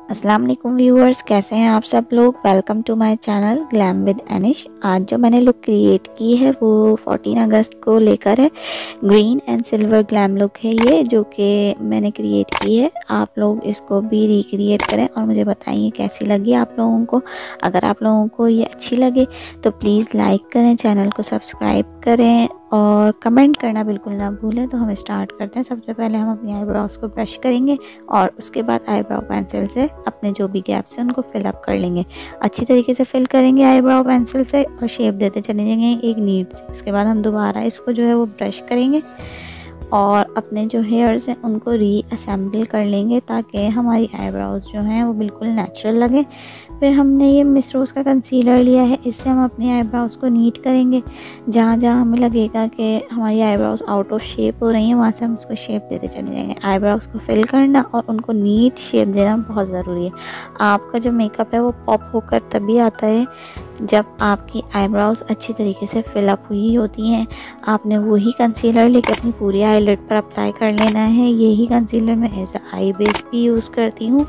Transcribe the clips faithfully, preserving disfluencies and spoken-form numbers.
अस्सलाम वालेकुम व्यूअर्स, कैसे हैं आप सब लोग। Welcome to my channel glam with Anish. आज जो मैंने लुक क्रिएट की है वो चौदह अगस्त को लेकर है। Green and silver glam look है ये, जो कि मैंने क्रिएट की है। आप लोग इसको भी रिक्रिएट करें और मुझे बताइए कैसी लगी आप लोगों को। अगर आप लोगों को ये अच्छी लगे तो प्लीज़ लाइक करें, चैनल को सब्सक्राइब करें और कमेंट करना बिल्कुल ना भूलें। तो हम स्टार्ट करते हैं। सबसे पहले हम अपनी आईब्रोज को ब्रश करेंगे और उसके बाद आईब्रो पेंसिल से अपने जो भी गैप्स हैं उनको फिल अप कर लेंगे। अच्छी तरीके से फिल करेंगे आईब्रो पेंसिल से और शेप देते चले जाएंगे एक नीट से। उसके बाद हम दोबारा इसको जो है वो ब्रश करेंगे और अपने जो हेयर्स हैं उनको रीअसेंबल कर लेंगे ताकि हमारी आईब्रोज जो हैं वो बिल्कुल नेचुरल लगे। फिर हमने ये मिस रोज़ का कंसीलर लिया है, इससे हम अपनी आईब्रोज को नीट करेंगे। जहाँ जहाँ हमें लगेगा कि हमारी आईब्रोज आउट ऑफ शेप हो रही हैं वहाँ से हम उसको शेप देते चले जाएंगे। आईब्रोज को फिल करना और उनको नीट शेप देना बहुत ज़रूरी है। आपका जो मेकअप है वो पॉप होकर तभी आता है जब आपकी आईब्रोज अच्छी तरीके से फिलअप हुई होती हैं। आपने वही कंसीलर लेकर अपनी पूरी आईलिड पर अप्लाई कर लेना है। यही कंसीलर मैं एज अ आई बेस भी यूज़ करती हूँ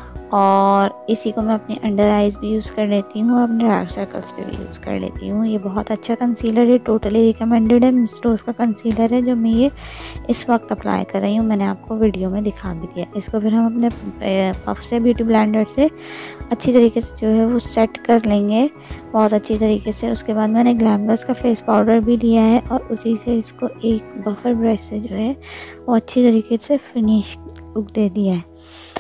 और इसी को मैं अपने अंडर आइज़ भी यूज़ कर लेती हूँ और अपने डार्क सर्कल्स पे भी यूज़ कर लेती हूँ। ये बहुत अच्छा कंसीलर है, टोटली रिकमेंडेड है। मिस रोज़ का कंसीलर है जो मैं ये इस वक्त अप्लाई कर रही हूँ। मैंने आपको वीडियो में दिखा भी दिया। इसको फिर हम अपने पफ से ब्यूटी ब्लेंडर से अच्छी तरीके से जो है वो सेट कर लेंगे बहुत अच्छी तरीके से। उसके बाद मैंने ग्लैमरस का फेस पाउडर भी लिया है और उसी से इसको एक बफर ब्रश से जो है वो अच्छी तरीके से फिनिश लुक दे दिया है।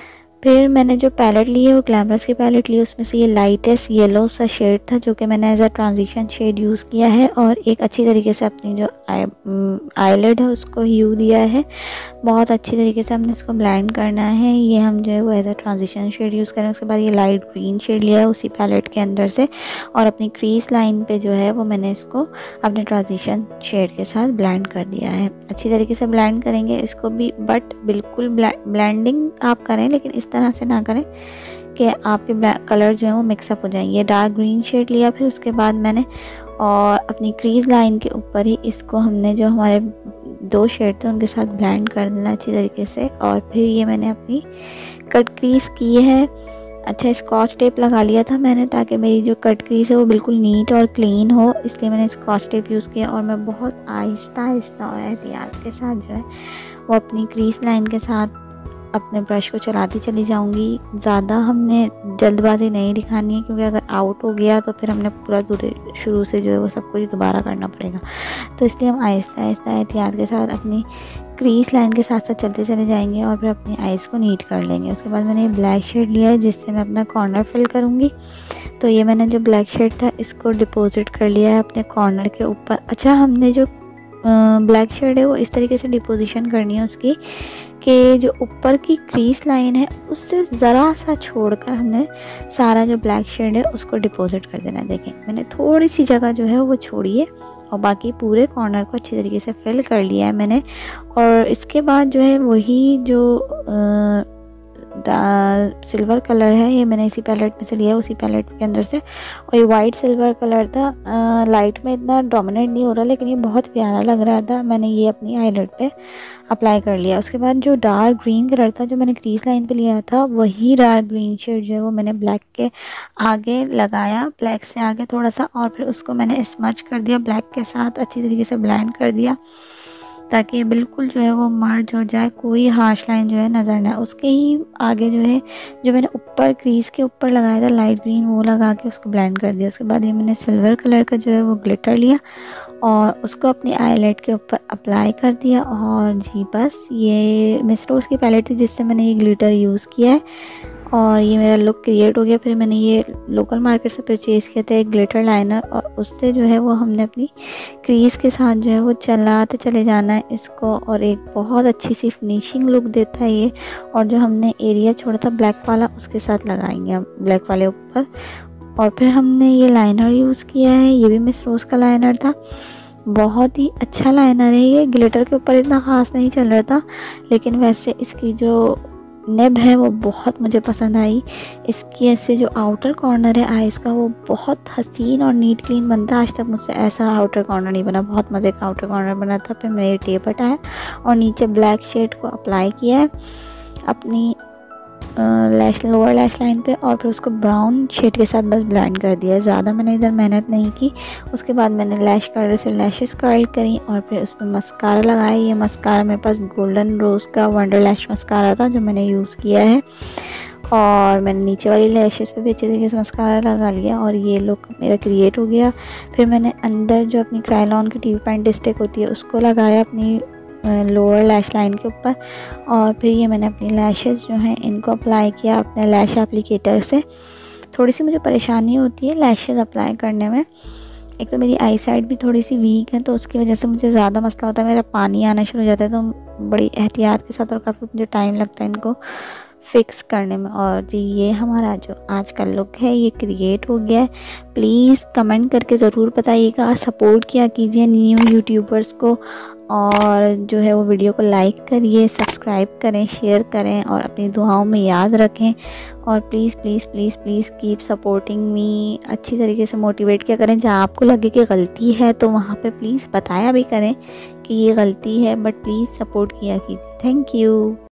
फिर मैंने जो पैलेट ली है वो ग्लैमरस की पैलेट ली है। उसमें से ये लाइटेस्ट येलो सा शेड था जो कि मैंने as a transition shade use किया है और एक अच्छी तरीके से अपनी जो आई आईलिड है उसको ह्यू दिया है। बहुत अच्छी तरीके से हमने इसको ब्लेंड करना है। ये हम जो है वो as a transition shade use करें। उसके बाद ये लाइट ग्रीन शेड लिया है उसी पैलेट के अंदर से और अपनी क्रीज लाइन पे जो है वो मैंने इसको अपने ट्रांजिशन शेड के साथ ब्लेंड कर दिया है। अच्छी तरीके से ब्लेंड करेंगे इसको भी, बट बिल्कुल ब्लेंडिंग आप करें लेकिन इस तरह से ना करें कि आपके कलर जो है वो मिक्सअप हो जाएंगे। ये डार्क ग्रीन शेड लिया फिर उसके बाद मैंने और अपनी क्रीज लाइन के ऊपर ही इसको हमने जो हमारे दो शेड थे उनके साथ ब्लेंड कर देना अच्छी तरीके से। और फिर ये मैंने अपनी कट क्रीज की है। अच्छा, स्कॉच टेप लगा लिया था मैंने ताकि मेरी जो कट क्रीज है वो बिल्कुल नीट और क्लीन हो, इसलिए मैंने स्कॉच टेप यूज़ किया और मैं बहुत आहिस्ता आहिस्ता और एहतियात के साथ जो है वो अपनी क्रीज लाइन के साथ अपने ब्रश को चलाती चली जाऊंगी। ज़्यादा हमने जल्दबाजी नहीं दिखानी है क्योंकि अगर आउट हो गया तो फिर हमने पूरा दूर शुरू से जो है वो सब कुछ दोबारा करना पड़ेगा। तो इसलिए हम आहिस्ता आहिस्ता एहतियात के साथ अपनी क्रीज लाइन के साथ साथ चलते चले जाएंगे और फिर अपनी आइज़ को नीट कर लेंगे। उसके बाद मैंने ब्लैक शेड लिया है जिससे मैं अपना कॉर्नर फिल करूँगी। तो ये मैंने जो ब्लैक शेड था इसको डिपॉजिट कर लिया है अपने कॉर्नर के ऊपर। अच्छा, हमने जो ब्लैक शेड है वो इस तरीके से डिपोजिशन करनी है उसकी कि जो ऊपर की क्रीज लाइन है उससे ज़रा सा छोड़कर हमने सारा जो ब्लैक शेड है उसको डिपॉजिट कर देना है। देखें, मैंने थोड़ी सी जगह जो है वो छोड़ी है और बाकी पूरे कॉर्नर को अच्छी तरीके से फिल कर लिया है मैंने। और इसके बाद जो है वही जो आ, सिल्वर कलर है ये मैंने इसी पैलेट में से लिया, उसी पैलेट के अंदर से। और ये वाइट सिल्वर कलर था, आ, लाइट में इतना डोमिनेट नहीं हो रहा लेकिन ये बहुत प्यारा लग रहा था। मैंने ये अपनी आईलिड पे अप्लाई कर लिया। उसके बाद जो डार्क ग्रीन कलर था जो मैंने क्रीज लाइन पे लिया था वही डार्क ग्रीन शेड जो है वो मैंने ब्लैक के आगे लगाया, ब्लैक से आगे थोड़ा सा, और फिर उसको मैंने स्मच कर दिया ब्लैक के साथ, अच्छी तरीके से ब्लेंड कर दिया ताकि बिल्कुल जो है वो मर्ज हो जाए, कोई हार्श लाइन जो है नज़र ना। उसके ही आगे जो है जो मैंने ऊपर क्रीज के ऊपर लगाया था लाइट ग्रीन वो लगा के उसको ब्लेंड कर दिया। उसके बाद ये मैंने सिल्वर कलर का जो है वो ग्लिटर लिया और उसको अपनी आईलाइट के ऊपर अप्लाई कर दिया। और जी बस, ये मिस रोज़ की पैलेट थी जिससे मैंने ये ग्लिटर यूज़ किया है और ये मेरा लुक क्रिएट हो गया। फिर मैंने ये लोकल मार्केट से परचेज़ किया था एक ग्लिटर लाइनर और उससे जो है वो हमने अपनी क्रीज के साथ जो है वो चलाते चले जाना है इसको और एक बहुत अच्छी सी फिनिशिंग लुक देता है ये। और जो हमने एरिया छोड़ा था ब्लैक वाला उसके साथ लगाएंगे हम ब्लैक वाले ऊपर। और फिर हमने ये लाइनर यूज़ किया है, ये भी मिस रोज़ का लाइनर था। बहुत ही अच्छा लाइनर है ये, ग्लिटर के ऊपर इतना ख़ास नहीं चल रहा था लेकिन वैसे इसकी जो नेब है वो बहुत मुझे पसंद आई। इसकी ऐसे जो आउटर कॉर्नर है आइज़ का वो बहुत हसीन और नीट क्लीन बनता है। आज तक मुझसे ऐसा आउटर कॉर्नर नहीं बना, बहुत मज़े का आउटर कॉर्नर बना था। फिर मैंने टेप हटाया और नीचे ब्लैक शेड को अप्लाई किया है अपनी लैश लोअर लैश लाइन पे और फिर उसको ब्राउन शेड के साथ बस ब्लेंड कर दिया। ज़्यादा मैंने इधर मेहनत नहीं की। उसके बाद मैंने लैश कर्लर से लैशेस कर्ल करी और फिर उस पर मस्कारा लगाया। ये मस्कारा मेरे पास गोल्डन रोज़ का वंडर लैश मस्कारा था जो मैंने यूज़ किया है, और मैंने नीचे वाली लैशेस पे भी अच्छे तरीके से मस्कारा लगा लिया और ये लुक मेरा क्रिएट हो गया। फिर मैंने अंदर जो अपनी क्रायलॉन की टी पॉइंट स्टिक होती है उसको लगाया अपनी लोअर लैश लाइन के ऊपर, और फिर ये मैंने अपनी लैशेस जो हैं इनको अप्लाई किया अपने लैश एप्लीकेटर से। थोड़ी सी मुझे परेशानी होती है लैशेस अप्लाई करने में, एक तो मेरी आई साइड भी थोड़ी सी वीक है तो उसकी वजह से मुझे ज़्यादा मसला होता है, मेरा पानी आना शुरू हो जाता है, तो बड़ी एहतियात के साथ और काफ़ी मुझे टाइम लगता है इनको फिक्स करने में। और जी ये हमारा जो आज का लुक है ये क्रिएट हो गया है। प्लीज़ कमेंट करके ज़रूर बताइएगा, सपोर्ट किया कीजिए न्यू यूट्यूबर्स को, और जो है वो वीडियो को लाइक करिए, सब्सक्राइब करें, शेयर करें और अपनी दुआओं में याद रखें। और please please please please keep supporting me, अच्छी तरीके से मोटिवेट किया करें। जहाँ आपको लगे कि गलती है तो वहाँ पे प्लीज़ बताया भी करें कि ये गलती है, बट प्लीज़ सपोर्ट किया कीजिए। Thank you.